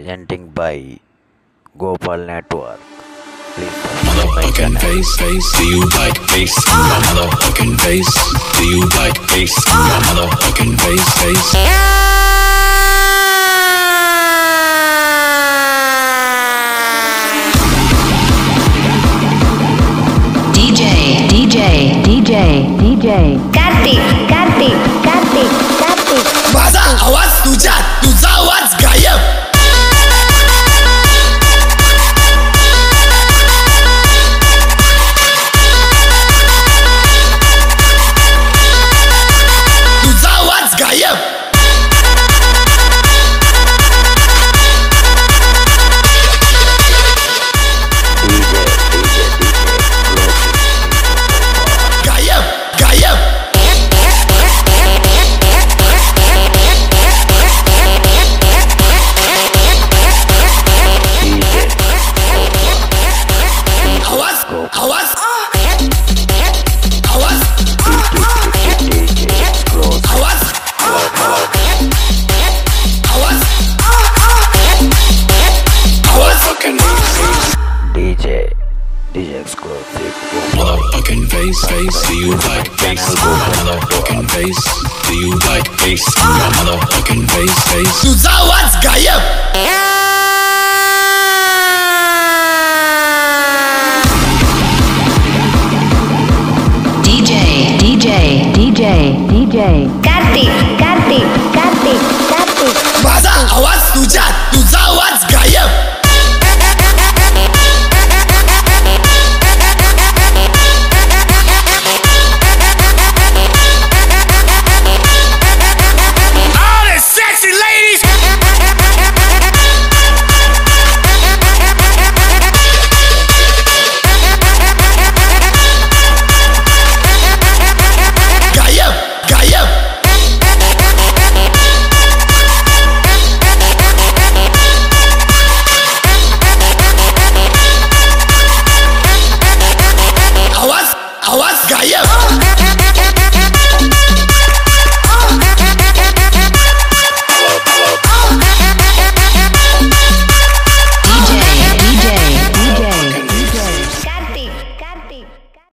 presenting by Gopal Network. Please Motherfucking face, do you like bass? Your motherfucking face, do you like bass? Your motherfucking face. Kartik माझा आवाज तुझा आवाज गायब तुझा आवाज गायब DJ exclusive. Motherfucking face, do you like bass? Motherfucking face, do you like bass? Your motherfucking face. तुझा आवाज गायब कार्तिक माझा आवाज तुझ्यात